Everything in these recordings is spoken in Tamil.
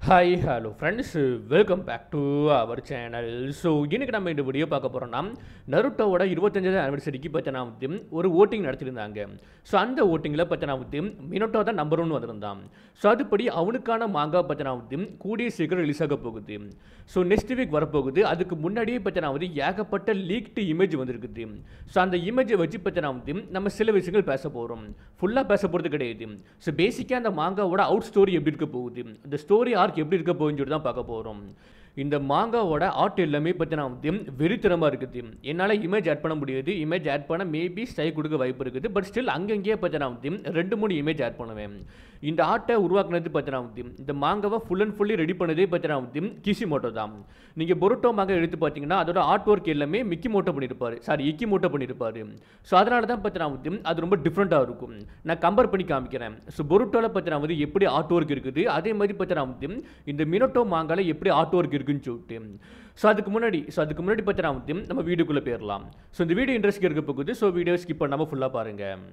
Hi hello friends, welcome back to our channel. So இன்னைக்கு நம்ம இந்த வீடியோ பார்க்க போகிறோம்னா நருட்டோவோட 25வது ஆனிவர்சரிக்கு பார்த்தீங்கன்னா ஒரு ஓட்டிங் நடத்திருந்தாங்க. ஸோ அந்த ஓட்டிங்கில் பார்த்தீங்கன்னா மினோட்டோ தான் நம்பர் 1 வந்திருந்தான். ஸோ அதுபடி அவனுக்கான மாங்கா பார்த்தீங்கன்னா கூடிய சீக்கிரம் ரிலீஸ் ஆக போகுது. ஸோ நெக்ஸ்ட் வீக் வரப்போகுது. அதுக்கு முன்னாடியே பார்த்தீங்கன்னா ஏகப்பட்ட லீக்டு இமேஜ் வந்திருக்குது. ஸோ அந்த இமேஜை வச்சு பார்த்தீங்கன்னா நம்ம சில விஷயங்கள் பேச போகிறோம். ஃபுல்லாக பேச போகிறது கிடையாது. ஸோ பேசிக்காக அந்த மாங்காவோட அவுட் ஸ்டோரி எப்படி இருக்க போகுது, இந்த ஸ்டோரி ஆர்க் எப்படி இருக்க போகுதுன்னு சொல்லி தான் பார்க்க போகிறோம். இந்த மாங்காவோட ஆர்ட் எல்லாமே பார்த்தீங்கன்னா வெறித்தனமாக இருக்குது. என்னால் இமேஜ் ஆட் பண்ண முடியாது. இமேஜ் ஆட் பண்ண மேபி ஸ்டைல் கொடுக்க வாய்ப்பு இருக்குது. பட் ஸ்டில் அங்கங்கேயே பார்த்தீங்கன்னா 2-3 இமேஜ் ஆட் பண்ணுவேன். இந்த ஆர்ட்டை உருவாக்குனது பார்த்தீங்கன்னா இந்த மாங்காவை ஃபுல் அண்ட் ஃபுல்லி ரெடி பண்ணதே பார்த்தீங்கன்னா கிஷிமோட்டோ தான். நீங்கள் பொருட்டோ மாங்கா எடுத்து பார்த்தீங்கன்னா அதோட ஆர்ட் ஒர்க் எல்லாமே இக்கிமோட்டோ பண்ணியிருப்பார். ஸோ அதனால தான் பார்த்தீங்கன்னா அது ரொம்ப டிஃப்ரெண்ட்டாக இருக்கும். நான் கம்பேர் பண்ணி காமிக்கிறேன். ஸோ பொருட்டோவில் பார்த்தீங்கன்னா எப்படி ஆர்ட் ஒர்க் இருக்குது, அதே மாதிரி பார்த்தீங்கன்னா இந்த மினோட்டோ மாங்காவில் எப்படி ஆர்ட் ஒர்க் இருக்குன்னு சொல்லிட்டு. ஸோ அதுக்கு முன்னாடி பார்த்தீங்கன்னா நம்ம வீடியோக்குள்ளே போயிடலாம். ஸோ இந்த வீடியோ இன்ட்ரெஸ்ட் இருக்க போகுது. ஸோ வீடியோ ஸ்கிப் பண்ணாமல் ஃபுல்லாக பாருங்கள்.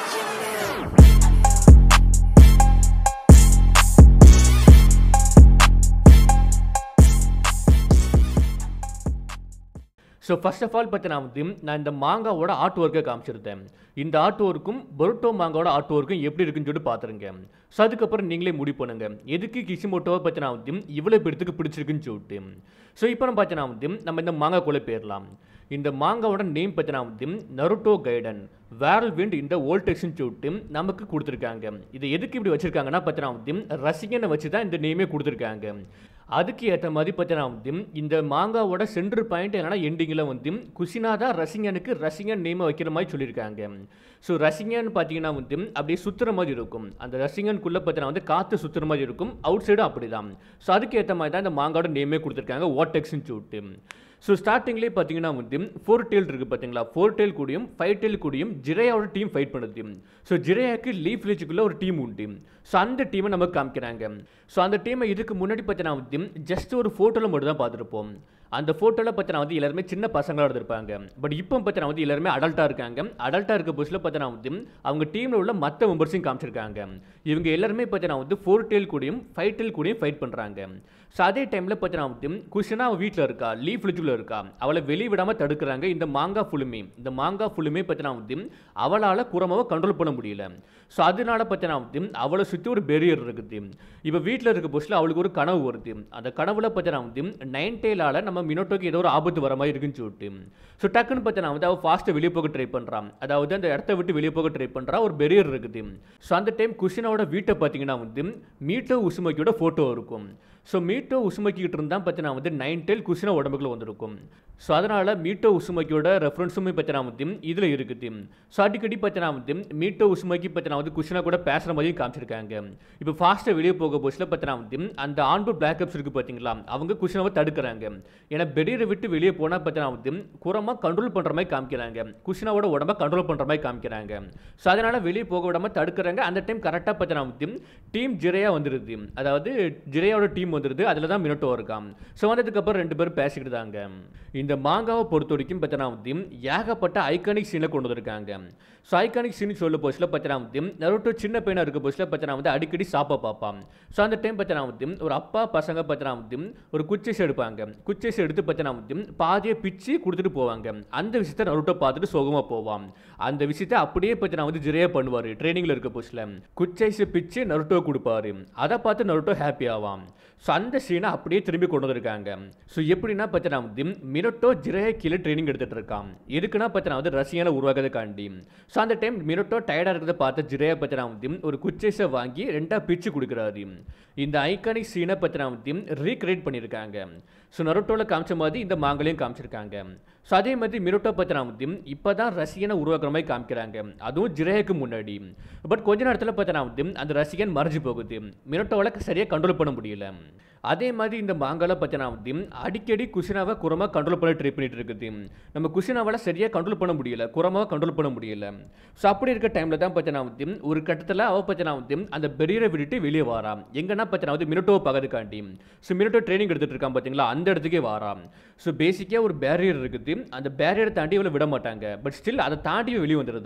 ஸோ ஃபர்ஸ்ட் ஆஃப் ஆல் பார்த்தீங்கன்னா நான் இந்த மாங்காவோட ஆர்ட் ஒர்க்கை காமிச்சிருந்தேன். இந்த ஆர்ட் ஒர்க்கும் பொருட்டோ மாங்காவோட ஆர்ட் ஒர்க்கும் எப்படி இருக்குன்னு சொல்லிட்டு பார்த்துருங்க. ஸோ அதுக்கப்புறம் நீங்களே முடிவு பண்ணுங்க எதுக்கு கிஷிமோட்டோவை பார்த்தீங்கன்னா இவ்வளோ பேருக்கு பிடிச்சிருக்குன்னு சொல்லிட்டு. ஸோ இப்போ நம்ம பார்த்தீங்கன்னா நம்ம இந்த மாங்காக்குள்ளே போயிடலாம். இந்த மாங்காவோட நேம் பார்த்தீங்கன்னா நருட்டோ கைடன் வேர்ல்விண்ட் இந்த வோல்டெக்ஸ்ன்னு சொல்லிட்டு நமக்கு கொடுத்துருக்காங்க. இதை எதுக்கு இப்படி வச்சிருக்காங்கன்னா பார்த்தீங்கன்னா ரசிகனை வச்சு தான் இந்த நேமே கொடுத்துருக்காங்க. அதுக்கு ஏற்ற மாதிரி பார்த்தீங்கன்னா இந்த மாங்காவோட சென்டர் பாயிண்ட் என்னன்னா எண்டிங்கில் குஷினா தான் ரசிங்கன் நேமை வைக்கிற மாதிரி சொல்லியிருக்காங்க. ஸோ ரசிங்கன் பார்த்தீங்கன்னா அப்படியே சுற்றுற மாதிரி இருக்கும். அந்த ரசிங்கனுக்குள்ளே பார்த்தீங்கன்னா காற்று சுற்றுற மாதிரி இருக்கும். அவுட் சைடும் அப்படி தான். ஸோ அதுக்கு ஏற்ற மாதிரி தான் இந்த மாங்காவோட நேமே கொடுத்துருக்காங்க, வாட்டெக்ஸ்ன்னு சொல்லிட்டு. ஸோ ஸ்டார்டிங்லேயே பார்த்தீங்கன்னா 4 டெயில் இருக்குது பார்த்தீங்களா. 4 டெயில் கூடியும் 5 டெயில் கூடியும் ஜிரையாவோட டீம் ஃபைட் பண்ணுது. ஸோ ஜிரையாவுக்கு லீஃப் வில்லேஜுக்குள்ளே ஒரு டீம் உண்டு. ஸோ அந்த டீமை நமக்கு காமிக்கிறாங்க. ஸோ அந்த டீமை இதுக்கு முன்னாடி பார்த்தீங்கன்னா ஜஸ்ட் ஒரு ஃபோட்டோவில் மட்டும் தான் பார்த்துருப்போம். அந்த ஃபோட்டோவில் பார்த்தீங்கன்னா எல்லாருமே சின்ன பசங்களாக இருந்திருப்பாங்க. பட் இப்போ பார்த்தீங்கன்னா எல்லாருமே அடல்ட்டாக இருக்காங்க. அடல்ட்டாக இருக்க புதுசில் பார்த்தீங்கன்னா அவங்க டீமில் உள்ள மற்ற மெம்பர்ஸையும் காமிச்சிருக்காங்க. இவங்க எல்லாருமே பார்த்தீங்கன்னா 4 டெயில் கூடியும் 5 டெயில் கூடியும் ஃபைட் பண்ணுறாங்க. ஸோ அதே டைமில் பார்த்தீங்கன்னா குஷினா அவள் வீட்டில் இருக்கா, லீஃப் வில்லேஜுக்குள்ள இருக்கா. அவளை வெளியே விடாமல் தடுக்கிறாங்க இந்த மாங்கா ஃபுல்லுமே பார்த்தீங்கன்னா அவளால் குரமாவை கண்ட்ரோல் பண்ண முடியல. ஸோ அதனால பார்த்தீங்கன்னா அவளை சுற்றி ஒரு பெரியர் இருக்குது. இப்போ வீட்டில் இருக்க புதுசில் அவளுக்கு ஒரு கனவு வருது. அந்த கனவுல பார்த்தீங்கன்னா 9 டெயிலால் நம்ம மினோட்டோக்கு ஏதோ ஒரு ஆபத்து வர மாதிரி இருக்குன்னு சொல்லிட்டு. ஸோ டக்குன்னு பார்த்தீங்கன்னா அவள் ஃபாஸ்ட்டாக வெளியே போக ட்ரை பண்ணுறான். அதாவது அந்த இடத்த விட்டு வெளியே போக ட்ரை பண்ணுறா. ஒரு பெரியர் இருக்குது. ஸோ அந்த டைம் குஷினாவோட வீட்டை பார்த்தீங்கன்னா மீட்டோ உசுமக்கியோட ஃபோட்டோ இருக்கும். ஸோ மீட்டோ உசுமக்கிட்டு இருந்தால் பார்த்தீங்கன்னா 9 டெயில் குஷினா உடம்புக்குள்ள வந்திருக்கும். ஸோ அதனால் மீட்டோ உசுமக்கியோட ரெஃபரன்ஸுமே பார்த்தீங்கன்னா இதில் இருக்குது. ஸோ அடிக்கடி பார்த்தீங்கன்னா மீட்டோ உசுமக்கி பார்த்தீங்கன்னா குஷினா கூட பேசுகிற மாதிரியும் காமிச்சிருக்காங்க. இப்போ ஃபாஸ்ட்டாக வெளியே போக போச்சில் பார்த்தீங்கன்னா அந்த ஆன்பு பிளாக்அப்ஸ் இருக்குது பார்த்தீங்களா, அவங்க குஷினாவை தடுக்கிறாங்க. ஏன்னா பெரியரை விட்டு வெளியே போனால் பார்த்தீங்கன்னா குரமாக கண்ட்ரோல் பண்ணுற மாதிரி காமிக்கிறாங்க. குஷினாவோட உடம்பை கண்ட்ரோல் பண்ணுற மாதிரி காமிக்கிறாங்க. ஸோ அதனால் வெளியே போக விடாமல் தடுக்கிறாங்க. அந்த டைம் கரெக்டாக பார்த்தீங்கன்னா டீம் ஜிரையா வந்துடுது. அதாவது ஜிரையாவோட டீம் வந்துடுது. அதில் தான் மினோட்டோ இருக்கான். ஸோ வந்ததுக்கப்புறம் 2 பேரும் பேசிக்கிட்டு தாங்க. இந்த மாங்காவை பொறுத்த வரைக்கும் பார்த்தீங்கன்னா ஏகப்பட்ட ஐகானிக் சீனை கொண்டு வந்திருக்காங்க. ஸோ ஐகானிக் சீன் சொல்ல போச்சில் பார்த்தீங்கன்னா நருட்டோ சின்ன பையனாக இருக்க போச்சில் பார்த்தீங்கன்னா அடிக்கடி சாப்பா பார்ப்பான். ஸோ அந்த டைம் பார்த்தீங்கன்னா ஒரு அப்பா பசங்க பார்த்தீங்கன்னா ஒரு குச்சைஸ் எடுப்பாங்க. குச்சைஸ் எடுத்து பார்த்தீங்கன்னா பாதியை பிச்சு கொடுத்துட்டு போவாங்க. அந்த விஷயத்தை நருட்டோ பார்த்துட்டு சோகமாக போவான். அந்த விஷயத்தை அப்படியே பார்த்தீங்கன்னா ஜிரையா பண்ணுவார். ட்ரைனிங்கில் இருக்க போச்சில் குச்சைஸை பிச்சு நருட்டோ கொடுப்பாரு. அதை பார்த்து நருட்டோ ஹாப்பி ஆவான். ஸோ அந்த சீனை அப்படியே திரும்பி கொண்டு வந்திருக்காங்க. ஸோ எப்படின்னா பார்த்தீங்கன்னா மினோட்டோ ஜிரையா கீழே ட்ரைனிங் எடுத்துகிட்டு இருக்கான். எதுக்குன்னா பார்த்தீங்கன்னா ரசிகனை உருவாக்குறதுக்காண்டி. ஸோ அந்த டைம் மினோட்டோ டயர்டாக இருக்கிறத பார்த்து ஜிரையா பார்த்தீங்கன்னா ஒரு குச்சைஸை வாங்கி 2ஆக பிச்சு கொடுக்குறாரு. இந்த ஐகானிக் சீனை பார்த்தீங்கன்னா ரீக்ரியேட் பண்ணியிருக்காங்க. ஸோ நருட்டோவில் காமிச்ச மாதிரி இந்த மாங்கலையும் காமிச்சிருக்காங்க. ஸோ அதே மாதிரி மினோட்டோ பார்த்தீங்கன்னா இப்போ தான் ரசிகனை உருவாக்குற மாதிரி காமிக்கிறாங்க. அதுவும் ஜிரையாக்கு முன்னாடி. பட் கொஞ்ச நேரத்தில் பார்த்தீங்கன்னா அந்த ரசிகன் மறைஞ்சு போகுது. மினோட்டோவில் சரியாக கண்ட்ரோல் பண்ண முடியல. அதே மாதிரி இந்த மாங்கால பார்த்தீங்கன்னா அடிக்கடி குஷினாவை குரமாக கண்ட்ரோல் பண்ண ட்ரை பண்ணிட்டு இருக்குது. நம்ம குஷினாவால் சரியாக கண்ட்ரோல் பண்ண முடியல, குரமாவை கண்ட்ரோல் பண்ண முடியல. ஸோ அப்படி இருக்க டைமில் தான் பார்த்தீங்கன்னா ஒரு கட்டத்தில் அவள் பார்த்தீங்கன்னா அந்த பெரியரை விட்டுட்டு வெளியே வாராம். எங்கன்னா பார்த்தீங்கன்னா மினோட்டோவை பார்க்கறதுக்காண்டி. ஸோ மினோட்டோ ட்ரைனிங் எடுத்துகிட்டு இருக்கான் பார்த்தீங்களா, அந்த இடத்துக்கே வாராம். ஸோ பேசிக்காக ஒரு பேரியர் இருக்குது. அந்த பேரியரை தாண்டி இவளை விட மாட்டாங்க. பட் ஸ்டில் அதை தாண்டி வெளியே வந்துடுதான்.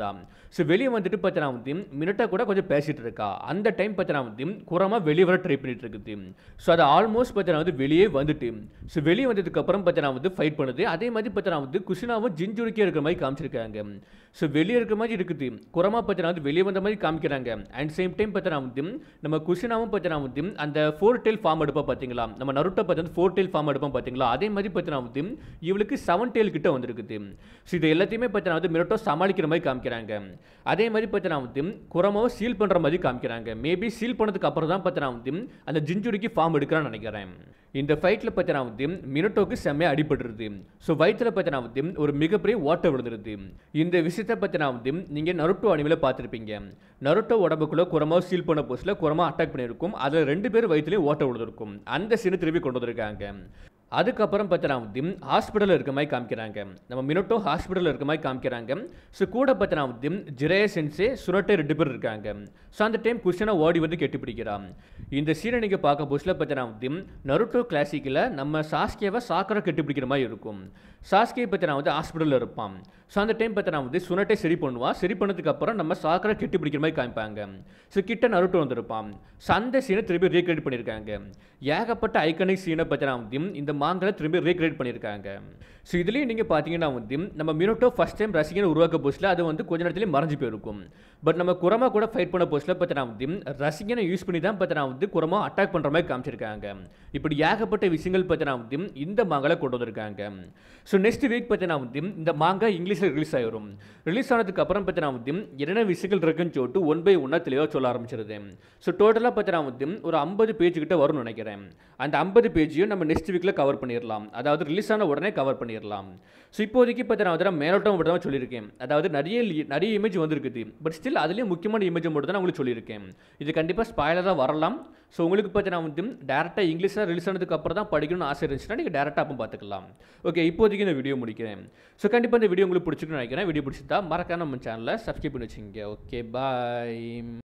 ஸோ வெளியே வந்துட்டு பார்த்தீங்கன்னா வந்து மினட்டோ கூட கொஞ்சம் பேசிட்டு இருக்கா. அந்த டைம் பார்த்தீங்கன்னா வந்து குரமா வெளியே வர ட்ரை பண்ணிட்டு இருக்குது. ஸோ அது ஆல்மோஸ்ட் பார்த்தீங்கன்னா வந்து வெளியே வந்துட்டு ஸோ வெளியே வந்ததுக்கு அப்புறம் பார்த்தீங்கன்னா வந்து ஃபைட் பண்ணுது. அதே மாதிரி பார்த்தீங்கன்னா வந்து குஷினாவும் ஜிஞ்சுரிக்கே இருக்கிற மாதிரி காமிச்சிருக்காங்க. ஸோ வெளியே இருக்கிற மாதிரி இருக்குது. குரமா பார்த்தீங்கன்னா வந்து வெளியே வந்த மாதிரி காமிக்கிறாங்க. அண்ட் சேம் டைம் பார்த்தீங்கன்னா வந்து நம்ம குஷினாவும் பார்த்தீங்கன்னா வந்து அந்த 4 டெயில் ஃபார்ம் எடுப்பா பார்த்தீங்களா, நம்ம நருட்டோ பார்த்தீங்கன்னா 4 டெயில் ஃபார்ம் எடுப்போம் பார்த்தீங்களா, அதே மாதிரி பார்த்தீங்கன்னா வந்து இவளுக்கு 7 டெயில் கிட்ட வந்திருக்குது. ஸோ இது எல்லாத்தையுமே பார்த்தீங்கன்னா வந்து மினட்டோ சமாளிக்கிற மாதிரி காமிக்கிறாங்க. அதே மாதிரி பார்த்தீங்கன்னா வந்து குரமாவை சீல் பண்ணுற மாதிரி காமிக்கிறாங்க. மேபி சீல் பண்ணதுக்கு அப்புறம் தான் பார்த்தீங்கன்னா வந்து அந்த ஜிஞ்சுரிக்கு ஃபார்ம் எடுக்கிறான்னு நினைக்கிறேன். இந்த ஃபைட்டில் பார்த்தீங்கன்னா வந்து மினட்டோக்கு செம்மையாக அடிபட்டுருது. ஸோ வயிற்றில் பார்த்தீங்கன்னா வந்து ஒரு மிகப்பெரிய ஓட்டை விழுந்துருது. இந்த விஷயத்தை பார்த்தீங்கன்னா வந்து நீங்கள் நருட்டோ அனிமேல பார்த்துருப்பீங்க. நருட்டோ உடம்புக்குள்ள குரமாவை சீல் பண்ண போஸ்டில் குரமா அட்டாக் பண்ணியிருக்கும். அதில் 2 பேர் வயிற்றுலேயும் ஓட்டை விழுந்திருக்கும். அந்த சீனை திருப்பி கொண்டு வந்திருக்காங்க. அதுக்கப்புறம் பார்த்தீங்கன்னா வந்து ஹாஸ்பிட்டலில் இருக்க மாதிரி காமிக்கிறாங்க. நம்ம மினட்டோ ஹாஸ்பிட்டலில் இருக்க மாதிரி காமிக்கிறாங்க. ஸோ கூட பார்த்தீங்கன்னா வந்து ஜிரே சென்சே சுனட்டே 2 பேர் இருக்காங்க. ஸோ அந்த டைம் குஷனா ஓடி வந்து கெட்டி பிடிக்கிறான். இந்த சீனை நீங்கள் பார்க்க போஸ்டில் பார்த்தீங்கன்னா வந்து நருட்டோ கிளாசிக்கில் நம்ம சாஸ்கேவை சாக்கரை கெட்டி பிடிக்கிற மாதிரி இருக்கும். சாஸ்கே பார்த்தீங்கன்னா வந்து ஹாஸ்பிட்டலில் இருப்பான். ஸோ அந்த டைம் பார்த்தீங்கன்னா வந்து சுனட்டே சரி பண்ணுவான். சரி பண்ணதுக்கு அப்புறம் நம்ம சாக்கரை கெட்டி பிடிக்கிற மாதிரி காமிப்பாங்க. ஸோ கிட்ட நருட்டோ வந்திருப்பான். ஸோ அந்த சீனை திருப்பி ரீக்ரியேட் பண்ணியிருக்காங்க. ஏகப்பட்ட ஐகானிக் சீனை பார்த்தீங்கன்னா வந்து இந்த மாங்கல திரும்பி ரீக்ரியேட் பண்ணியிருக்காங்க. ஸோ இதுலேயும் நீங்கள் பார்த்தீங்கன்னா வந்து நம்ம மினட்டோ ஃபஸ்ட் டைம் ரசிகனை உருவாக்க போஸ்டில் அது வந்து கொஞ்ச நேரத்துலேயே மறைஞ்சு போயிருக்கும். பட் நம்ம குரமா கூட ஃபைட் பண்ண போஸ்டில் பார்த்தீங்கன்னா வந்து ரசிகனை யூஸ் பண்ணி தான் பார்த்தீங்கன்னா வந்து குரமா அட்டாக் பண்ணுற மாதிரி காமிச்சிருக்காங்க. இப்படி ஏகப்பட்ட விஷயங்கள் பார்த்தீங்கன்னா வந்து இந்த மாங்கலை கொண்டு வந்திருக்காங்க. ஸோ நெக்ஸ்ட் வீக் பார்த்தீங்கன்னா வந்து இந்த மாங்கா இங்கிலீஷில் ரிலீஸ் ஆயிரும். ரிலீஸ் ஆனதுக்கு அப்புறம் பார்த்தீங்கன்னா வந்து என்னென்ன விஷயங்கள் இருக்குன்னு சொல்லிட்டு 1 by 1 தெளிவாக சொல்ல ஆரம்பிச்சிருது. ஸோ டோட்டலாக பார்த்தீங்கன்னா வந்து ஒரு 50 பேஜ் கிட்ட வரும்னு நினைக்கிறேன். அந்த 50 பேஜையும் நம்ம நெக்ஸ்ட் வீக்கில் கவர் பண்ணிடலாம். அதாவது ரிலீஸ் ஆன உடனே கவர் பண்ணிடலாம். ஸோ இப்போதைக்கு பார்த்தீங்கன்னா மேலோட்டம் மட்டும் தான் சொல்லியிருக்கேன். அதாவது நிறைய இமேஜ் வந்துருக்குது. பட் ஸ்டில் அதுலேயும் முக்கியமான இமேஜ் மட்டும் தான் உங்களுக்கு சொல்லியிருக்கேன். இது கண்டிப்பாக ஸ்பாயிலராக வரலாம். ஸோ உங்களுக்கு பார்த்தீங்கன்னா வந்து டேரெக்டாக இங்கிலீஷில் ரிலீஸ் ஆனதுக்கு அப்புறம் தான் படிக்கணும்னு ஆசை இருந்துச்சுன்னா நீங்கள் டேரெக்டாக அப்போ பார்த்துக்கலாம். ஓகே, இப்போதைக்கு இந்த வீடியோ முடிக்கிறேன். ஸோ கண்டிப்பாக இந்த வீடியோ உங்களுக்கு பிடிச்சிருக்குன்னு நினைக்கிறேன். வீடியோ பிடிச்சிருந்தா மறக்காம நம்ம சேனலை சப்ஸ்கிரைப் பண்ணி வச்சுங்க. ஓகே, பாய்.